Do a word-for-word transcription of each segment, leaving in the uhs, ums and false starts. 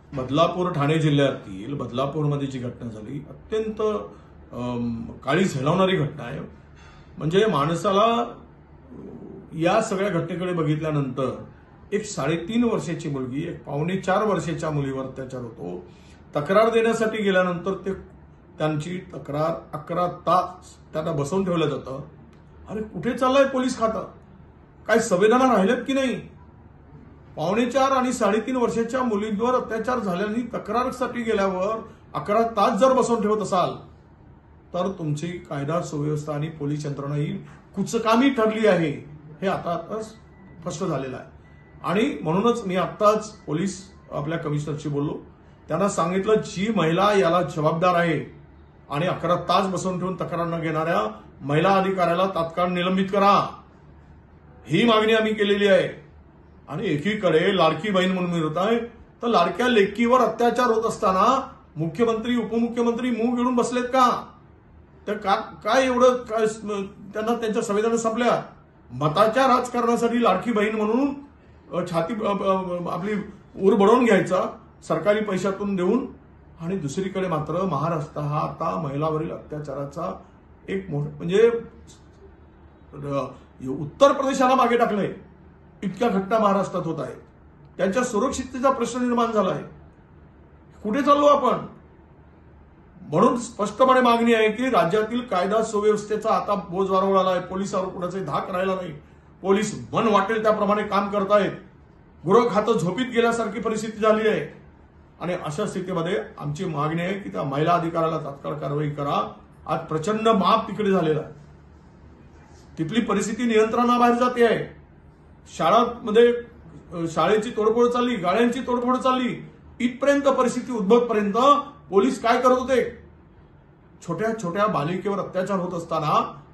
बदलापूर ठाणे जिल्ह्यातील बदलापूरमध्ये जी घटना झाली अत्यंत काळी झेलावणारी घटना आहे। म्हणजे माणसाला या सगळ्या घटनेकडे बघितल्यानंतर एक साडेतीन वर्षाची मुलगी एक पावणे चार वर्षाच्या मुलीवर अत्याचार होतो। तक्रार देण्यासाठी गेल्यानंतर ते त्यांची तक्रार अकरा तास त्यांना बसवून ठेवलं जातं। अरे कुठे चाललंय पोलीस खातं? काय संवेदना राहिल्यात की नाही? पावणे चार आणि साडेतीन वर्षाच्या मुलींवर अत्याचार झाल्याने तक्रारसाठी गेल्यावर अकरा तास जर बसवून ठेवत असाल तर तुमची कायदा सुव्यवस्था आणि पोलीस यंत्रणा ही कुचकामी ठरली आहे हे आता आता स्पष्ट झालेलं आहे। आणि म्हणूनच मी आत्ताच पोलीस आपल्या कमिशनरशी बोललो, त्यांना सांगितलं जी महिला याला जबाबदार आहे आणि अकरा तास बसवून ठेवून तक्रार न घेणाऱ्या महिला अधिकाऱ्याला तात्काळ निलंबित करा, ही मागणी आम्ही केलेली आहे। आणि एकीकडे लाडकी बहीण म्हणून मिळत आहे तर लाडक्या लेकीवर अत्याचार होत असताना मुख्यमंत्री उपमुख्यमंत्री मूग गिळून बसलेत का? तर काय एवढं काय त्यांना त्यांच्या संवेदना संपल्या? मताच्या राजकारणासाठी लाडकी बहीण म्हणून छाती आपली उर बडवून घ्यायचा सरकारी पैशातून देऊन, आणि दुसरीकडे मात्र महाराष्ट्र हा आता महिलावरील अत्याचाराचा एक मोठा म्हणजे उत्तर प्रदेशाला मागे टाकलंय इतक्या घटना महाराष्ट्रात होत आहेत। त्यांच्या सुरक्षिततेचा प्रश्न निर्माण झाला आहे। कुठे चाललो आपण? म्हणून स्पष्टपणे मागणी आहे की राज्यातील कायदा सुव्यवस्थेचा आता बोज वाढवला आहे। पोलिसांवर कुणाचाही धाक राहिला नाही। पोलीस मन वाटेल त्याप्रमाणे काम करतायत। गृह खातं झोपीत गेल्यासारखी परिस्थिती झाली आहे। आणि अशा स्थितीमध्ये आमची मागणी आहे की त्या महिला अधिकाऱ्याला तात्काळ कारवाई करा। आज प्रचंड माप तिकडे झालेला आहे। तिथली परिस्थिती नियंत्रणाबाहेर जाते आहे। शाळांमध्ये शाळेची तोडफोड चालली, गाड्यांची तोडफोड चालली, इथपर्यंत परिस्थिती उद्भवपर्यंत पोलीस काय करत होते? छोट्या छोट्या बालिकेवर अत्याचार होत असताना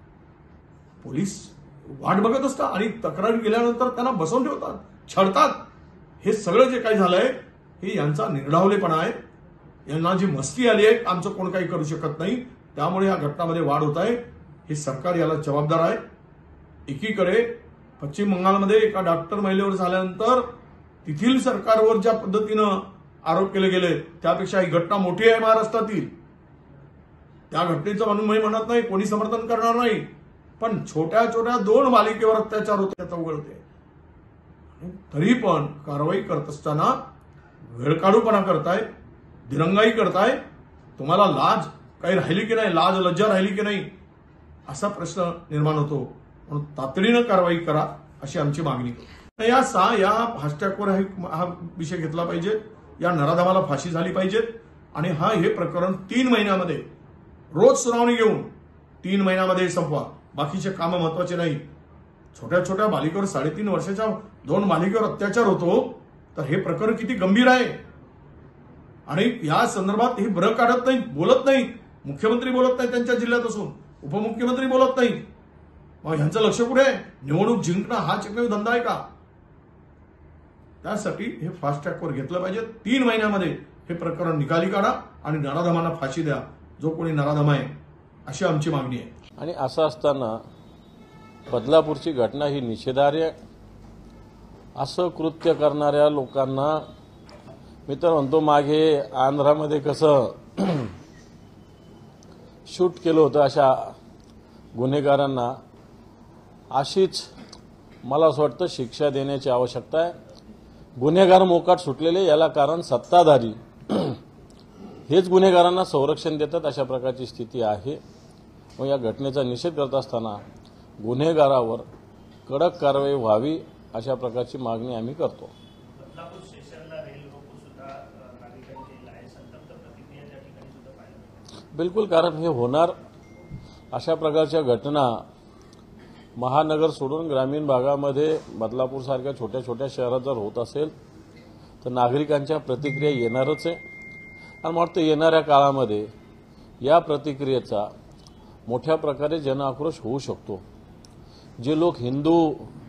पोलीस वाट बघत असतात आणि तक्रारी केल्यानंतर त्यांना बसवून ठेवतात, छळतात। हे सगळं जे काही झालंय हे यांचा निर्ढावलेपणा आहे। यांना जी मस्ती आली आहे आमचं कोण काही करू शकत नाही, त्यामुळे या घटनांमध्ये वाढ होत आहे। हे सरकार याला जबाबदार आहे। एकीकडे पश्चिम बंगालमध्ये एका डॉक्टर महिलेवर झाल्यानंतर तिथील सरकारवर ज्या पद्धतीनं आरोप केले गेले त्यापेक्षा ही घटना मोठी आहे महाराष्ट्रातील। त्या घटनेचं म्हणून मी म्हणत नाही, कोणी समर्थन करणार नाही, पण छोट्या छोट्या दोन बालिकेवर अत्याचार होते त्याचा उघडते, तरी पण कारवाई करत असताना वेळकाढूपणा करताय, दिरंगाई करताय। तुम्हाला लाज काही राहिली की नाही? लाज लज्जा राहिली की नाही? असा प्रश्न निर्माण होतो। म्हणून तातडीनं कारवाई करा अशी आमची मागणी। या सा या फास्टॅगवर हा विषय घेतला पाहिजे, या नराधमाला फाशी झाली पाहिजे आणि हा हे प्रकरण तीन महिन्यामध्ये रोज सुनावणी घेऊन तीन महिन्यामध्ये संपवा। बाकीचे कामं महत्वाचे नाही। छोट्या छोट्या बालिकेवर साडेतीन वर्षाच्या दोन बालिकेवर अत्याचार होतो तर हे प्रकरण किती गंभीर आहे। आणि या संदर्भात हे ब्र काढत नाही, बोलत नाही। मुख्यमंत्री बोलत नाही त्यांच्या जिल्ह्यात असून, उपमुख्यमंत्री बोलत नाही। मग ह्यांचं लक्ष कुठे आहे? निवडणूक जिंकणं हा चिकन धंदा आहे का? त्यासाठी हे फास्ट ट्रॅकवर घेतलं पाहिजे। तीन महिन्यामध्ये हे प्रकरण निकाली काढा आणि नराधमांना फाशी द्या, जो कोणी नराधम आहे, अशी आमची मागणी आहे। आणि असं असताना बदलापूरची घटना ही निषेधार्ह असं कृत्य करणाऱ्या लोकांना मी तर म्हणतो, मागे आंध्रामध्ये कसं शूट केलं होतं अशा गुन्हेगारांना अशीच मला असं वाटतं शिक्षा देण्याची आवश्यकता आहे। गुन्हेगार मोकाट सुटलेले, याला कारण सत्ताधारी हेच गुन्हेगारांना संरक्षण देतात, अशा प्रकारची स्थिती आहे। मग या घटनेचा निषेध करत असताना गुन्हेगारावर कडक कारवाई व्हावी अशा प्रकारची मागणी आम्ही करतो। बिलकुल, कारण हे होणार अशा प्रकारच्या घटना महानगर सोडून ग्रामीण भागामध्ये बदलापूर सारख्या छोट्या छोट्या शहरात जर होत असेल तर नागरिकांच्या प्रतिक्रिया येणारच आहे। आणि मला वाटतं येणाऱ्या काळामध्ये या प्रतिक्रियेचा मोठ्या प्रकारे जनआक्रोश होऊ शकतो। जे लोक हिंदू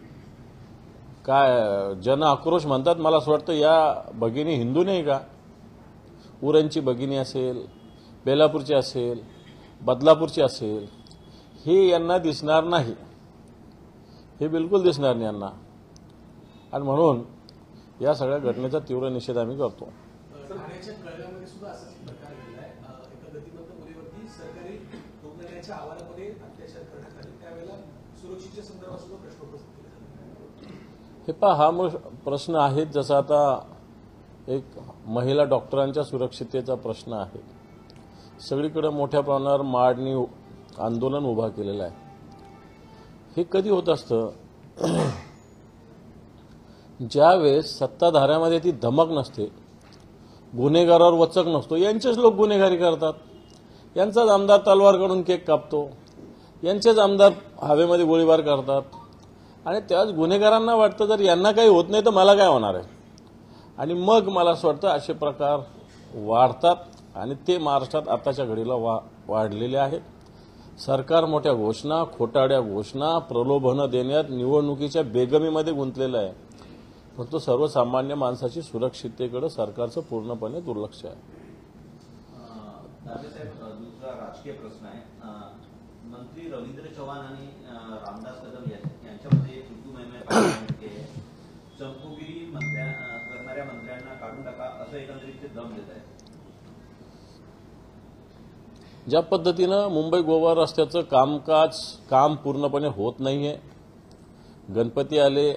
काय जनआक्रोश म्हणतात, मला असं वाटतं या भगिनी हिंदू नाही का? उरणची भगिनी असेल, बेलापूरची असेल, बदलापूरची असेल, हे यांना दिसणार नाही, हे बिलकुल दिसणार नाही यांना। आणि म्हणून या सगळ्या घटनेचा तीव्र निषेध आम्ही करतो। ठाण्याच्या कळव्यामध्ये सुद्धा असाच एक प्रकार घडलाय. एका गतिमंत मुलीवरती सरकारी रुग्णालयाच्या आवारामध्ये अत्याचार करण्यात आले. त्यावेळेला सुरक्षेच्या संदर्भात सुद्धा प्रश्न उपस्थित केले झाले. हे पहा, हा मग प्रश्न आहे जसा आता एक महिला डॉक्टरांच्या सुरक्षिततेचा प्रश्न आहे. सगळीकडे मोठ्या प्रमाणावर माडणी आंदोलन उभा केलेलं आहे. हे कधी होत असतं ज्यावेळेस सत्ताधाऱ्यामध्ये ती धमक नसते, गुन्हेगारावर वचक नसतो, यांचेच लोक गुन्हेगारी करतात. यांचाच आमदार तलवार काढून केक कापतो, यांचेच आमदार हवेमध्ये गोळीबार करतात आणि त्याच गुन्हेगारांना वाटतं जर यांना काही होत नाही तर मला काय होणार आहे. आणि मग मला असं वाटतं असे प्रकार वाढतात आणि ते महाराष्ट्रात आताच्या घडीला वा वाढलेले आहेत. सरकार मोठ्या घोषणा, खोटाड्या घोषणा, प्रलोभनं देण्यात निवडणुकीच्या बेगमीमध्ये गुंतलेलं आहे. परंतु सर्वसामान्य माणसाची सुरक्षिततेकडे सरकारचं पूर्णपणे दुर्लक्ष आहे. दानवे साहेब, दुसरा राजकीय प्रश्न आहे. मंत्री रवींद्र चव्हाण आणि रामदास कदम यांच्यामध्ये ऋतुमयमय पाहिजे चमकोगिरी करणाऱ्या मंत्र्यांना काढून टाका असं एकंदरीत ते दम देत आहे. ज्या पद्धतीनं मुंबई गोवा रस्त्याचं कामकाज काम पूर्णपणे होत नाहीये. गणपती आले,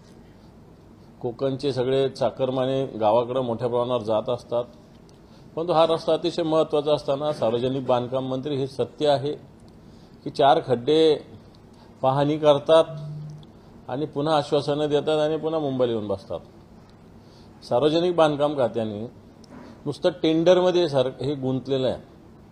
कोकणचे सगळे चाकरमाने गावाकडे मोठ्या प्रमाणावर जात असतात. परंतु हा रस्ता अतिशय महत्त्वाचा असताना सार्वजनिक बांधकाम मंत्री हे सत्य आहे की चार खड्डे पाहणी करतात आणि पुन्हा आश्वासनं देतात आणि पुन्हा मुंबईला येऊन बसतात. सार्वजनिक बांधकाम खात्याने नुसतं टेंडरमध्ये सर हे गुंतलेलं आहे.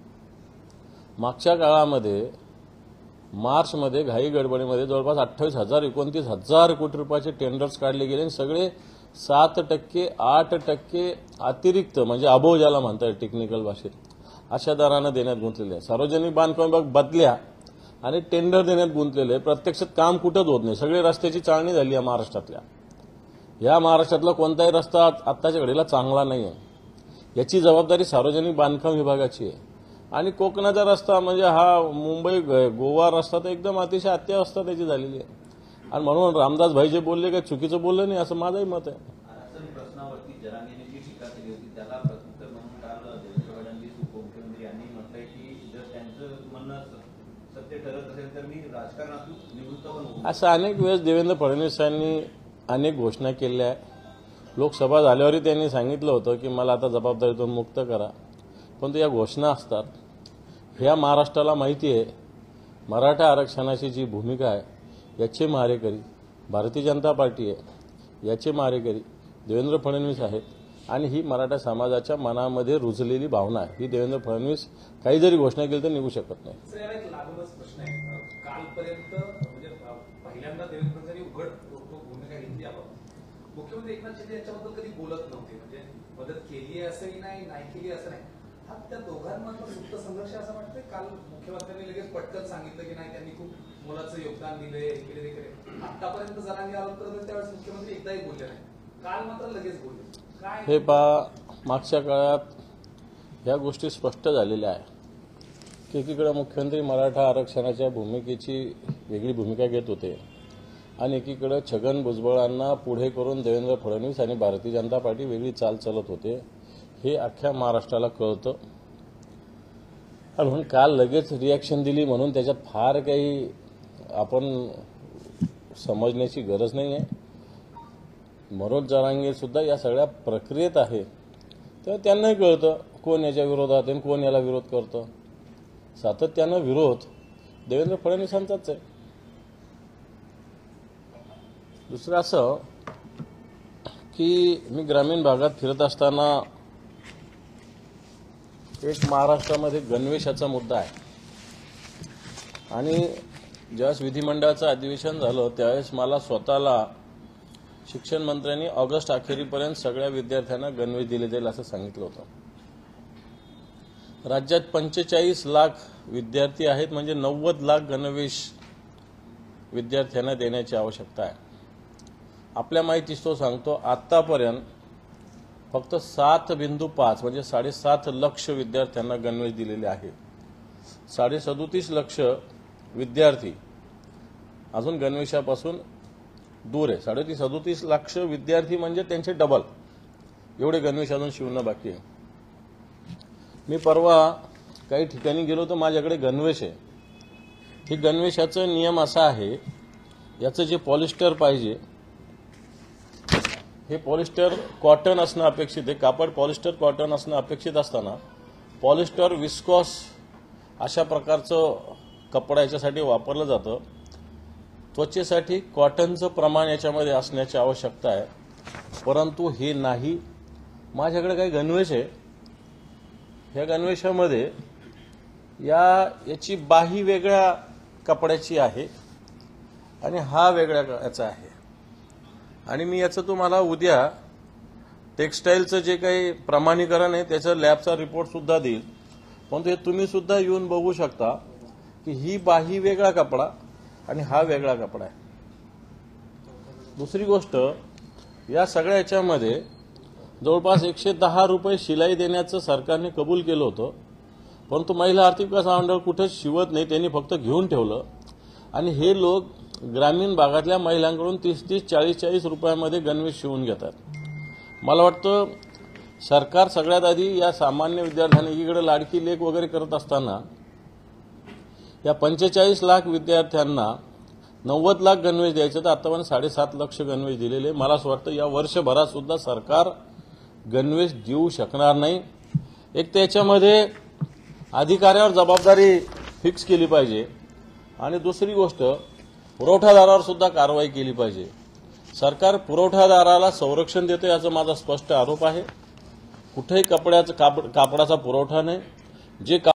मागच्या काळामध्ये मार्चमध्ये घाई गडबडीमध्ये जवळपास अठ्ठावीस हजार एकोणतीस हजार कोटी रुपयाचे टेंडर्स काढले गेले आणि सगळे सात टक्के आठ टक्के अतिरिक्त म्हणजे अबोव ज्याला म्हणतात टेक्निकल भाषेत अशा दरानं देण्यात गुंतलेले आहे. सार्वजनिक बांधकाम विभाग बदल्या आणि टेंडर देण्यात गुंतलेले आहे. प्रत्यक्षात काम कुठंच होत नाही. सगळे रस्त्याची चाळणी झाली आहे महाराष्ट्रातल्या. या महाराष्ट्रातला कोणताही रस्ता आत्ताच्या घडीला चांगला नाही आहे. याची जबाबदारी सार्वजनिक बांधकाम विभागाची आहे. आणि कोकणाचा रस्ता म्हणजे हा मुंबई गोवा रस्ता तर एकदम अतिशय अत्यावस्था त्याची झालेली आहे. आणि म्हणून रामदास भाई जे बोलले काही चुकीचं बोललं नाही असं माझंही मत आहे. आरक्षण प्रश्नावरती जरांगेने जी टीका केली होती त्याला प्रत्युत्तर म्हणून काल देवेंद्र फडणवीस उपमुख्यमंत्री यांनी म्हटलंय की जर त्यांचं म्हणणं सत्य ठरत असेल तर मी राजकारणातून निवृत्त पण होऊ. असं अनेक वेळेस देवेंद्र फडणवीस यांनी अनेक घोषणा केल्या आहे. लोकसभा झाल्यावरही त्यांनी सांगितलं होतं की मला आता जबाबदारीतून मुक्त करा. परंतु या घोषणा असतात. ह्या महाराष्ट्राला माहिती आहे मराठा आरक्षणाची जी भूमिका आहे याचे मारेकरी भारतीय जनता पार्टी आहे. याचे मारेकरी देवेंद्र फडणवीस आहेत. आणि ही मराठा समाजाच्या मनामध्ये रुजलेली भावना आहे. ही देवेंद्र फडणवीस काही जरी घोषणा केली तर निघू शकत नाही. सर, याला एक लागूनच प्रश्न आहे. कालपर्यंत म्हणजे पहिल्यांदा देवेंद्र फडणवीस उघड भूमिका घेतली आपण. मुख्यमंत्री एकनाथ शिंदे यांच्याबद्दल कधी बोलत नव्हते. म्हणजे मदत केली आहे असंही नाही, नाही केली असं नाही. हा त्या दोघांमधला सुप्त संघर्ष असं वाटतंय. काल मुख्यमंत्र्यांनी लगेच पटकन सांगितलं की नाही त्यांनी खूप मोलाचं योगदान दिलंय, हे केले ते केले. आतापर्यंत जरांगे आरोप करत त्यावेळेस मुख्यमंत्री एकदाही बोलले नाही. काल मात्र लगेच बोलले. काय हे पहा, मागच्या काळात ह्या गोष्टी स्पष्ट झालेल्या आहे की एकीकडे मुख्यमंत्री मराठा आरक्षणाच्या भूमिकेची वेगळी भूमिका घेत होते आणि एकीकडे छगन भुजबळांना पुढे करून देवेंद्र फडणवीस आणि भारतीय जनता पार्टी वेगळी चाल चालत होते. हे अख्ख्या महाराष्ट्राला कळतं. आणि म्हणून काल लगेच रिॲक्शन दिली म्हणून त्याच्यात फार काही आपण समजण्याची गरज नाही आहे. मनोज जरांगे सुद्धा या सगळ्या प्रक्रियेत आहे. तर त्यांनाही कळतं कोण याच्या विरोधात आहे कोण याला विरोध करतं. सातत्यानं विरोध देवेंद्र फडणवीसांचाच आहे. दुसरं असं की मी ग्रामीण भागात फिरत असताना एक महाराष्ट्रामध्ये गणवेशाचा मुद्दा आहे. आणि ज्यावेळेस विधिमंडळाचं अधिवेशन झालं त्यावेळेस मला स्वतःला शिक्षण मंत्र्यांनी ऑगस्ट अखेरीपर्यंत सगळ्या विद्यार्थ्यांना गणवेश दिले जाईल असं सांगितलं होतं. राज्यात पंचेचाळीस लाख विद्यार्थी आहेत म्हणजे नव्वद लाख गणवेश विद्यार्थ्यांना देण्याची आवश्यकता आहे. आपल्या माहितीस तो सांगतो आतापर्यंत फक्त सात बिंदू पाच म्हणजे साडेसात लक्ष विद्यार्थ्यांना गणवेश दिलेले आहेत. साडे सदोतीस लक्ष विद्यार्थी अजून गणवेशापासून दूर आहे. साडेतीस सदोतीस लक्ष विद्यार्थी म्हणजे त्यांचे डबल एवढे गणवेश अजून शिवणं बाकी आहे. मी परवा काही ठिकाणी गेलो तर माझ्याकडे गणवेश आहे. हे गणवेशाचा नियम असा आहे, याचं जे पॉलिस्टर पाहिजे हे पॉलिस्टर कॉटन असणं अपेक्षित आहे. कापड पॉलिस्टर कॉटन असणं अपेक्षित असताना पॉलिस्टर विस्कॉस अशा प्रकारचं कपडा याच्यासाठी वापरलं जातं. त्वचेसाठी कॉटनचं प्रमाण याच्यामध्ये असण्याची आवश्यकता आहे, परंतु हे नाही. माझ्याकडे काही गणवेश आहे. ह्या गणवेशामध्ये या याची बाही वेगळ्या कपड्याची आहे आणि हा वेगळ्या याचा आहे. आणि मी याचं तुम्हाला उद्या टेक्स्टाईलचं जे काही प्रमाणीकरण आहे त्याचं लॅबचा रिपोर्ट सुद्धा देईल. परंतु हे तुम्ही सुद्धा येऊन बघू शकता की ही बाही वेगळा कपडा आणि हा वेगळा कपडा आहे. दुसरी गोष्ट, या सगळ्या याच्यामध्ये जवळपास एकशे दहा रुपये शिलाई देण्याचं सरकारने कबूल केलं होतं, परंतु महिला आर्थिक विकास महामंडळ कुठेच शिवत नाही, त्यांनी फक्त घेऊन ठेवलं. आणि हे लोक ग्रामीण भागातल्या महिलांकडून तीस तीस चाळीस चाळीस रुपयामध्ये गणवेश शिवून घेतात. मला वाटतं सरकार सगळ्यात आधी या सामान्य विद्यार्थ्यांनी इकडे लाडकी लेख वगैरे करत असताना या पंचेचाळीस लाख विद्यार्थ्यांना नव्वद लाख गणवेश द्यायचे, तर आतापर्यंत साडेसात लक्ष गणवेश दिलेले. मला असं वाटतं या वर्षभरात सुद्धा सरकार गणवेश देऊ शकणार नाही. एक त्याच्यामध्ये अधिकाऱ्यावर जबाबदारी फिक्स केली पाहिजे आणि दुसरी गोष्ट पुरवठादारावर सुद्धा कारवाई केली पाहिजे. सरकार पुरवठादाराला संरक्षण देतं याचा माझा स्पष्ट आरोप आहे. कुठेही कपड्याचा कापडाचा पुरवठा नाही. जे